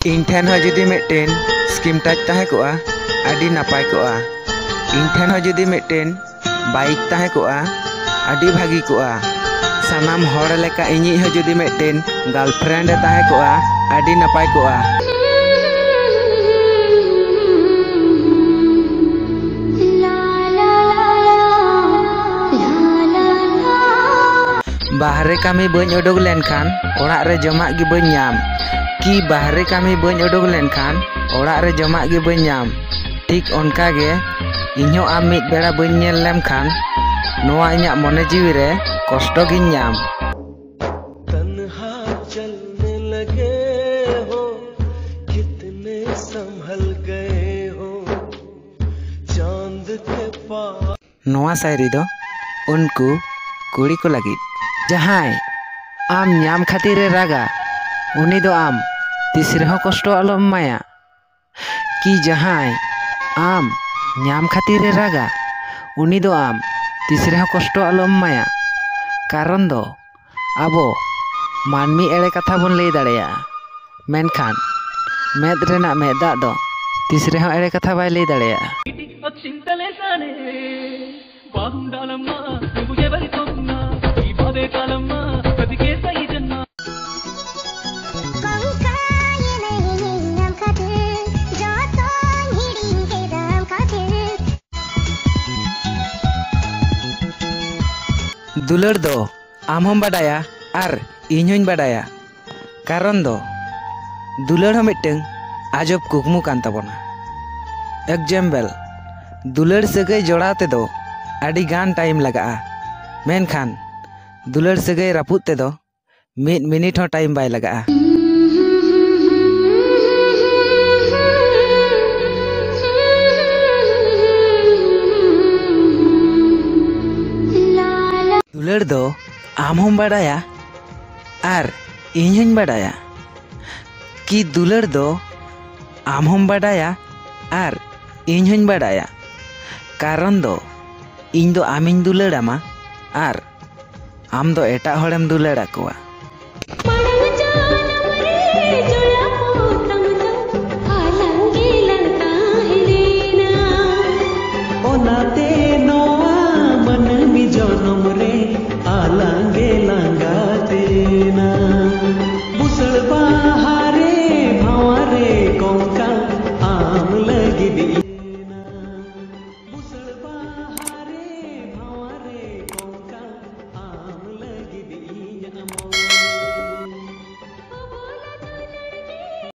इन ठेन हो जुदी मिट्टेन scheme touch ताहे कोआ आदि नापाय कोआ। इन ठेन हो जुदी मिट्टेन बाइक ताहे कोआ आदि भागी कोआ। सानाम होड़ लेका इñi हो जुदी मिट्टेन गर्लफ्रेंड ताहे कोआ आदि नापाय कोआ। बाहरे कामी बन उडुक लेनखान ओड़ाग रे जमाग गी बन नाम कि बाहरे कामी बन उडुक लेनखान ओड़ाग रे जमाग गी बन नाम। ठीक उनका गे इñो आम मिद बेड़ा बन नेल लेम खान नोआ इñाग मने जीवी रे कष्ट गिन नाम। तन्हा चलने लगे हो कितने संभल गए हो चांद के पास। नोआ शायरी दो उनको कुड़ी को लगी जहां आम नाम खातिर रे रागा उनी दो आम तीसरे हो कष्ट आलम माया। कि जहां आम नाम खातिर रे रागा उनी दो आम तीसरे हो कष्ट आलम माया। कारण दो आबो मानमी एड़े कथा बन लई दाड़ेया मेनखान मेद रेना मेदा दो तीसरे हो एड़े कथा बाय लई दाड़ेया। दुलर दो आम हम बाडाया आर इñ होñ बाडाया। कारण दो दुलर हो मिट्टeng आजब कुकमु कान ताबोना। एग्जाम्पल दुलर सगै जोड़ाव तेदो आदि गान टाइम लगा मेनखान दुलर सगै रापुद तेदो मिद मिनिट हो टाइम बाय लगा। दुलर दो आम हम बाडाया आर इñ होñ बाडाया। कि दुलर दो आम हम बाडाया आर इñ होñ बाडाया। कारण दो इñ दो आमिñ दुलर आमा आर आम दो एटा होड़ेम दुलर आकोआ।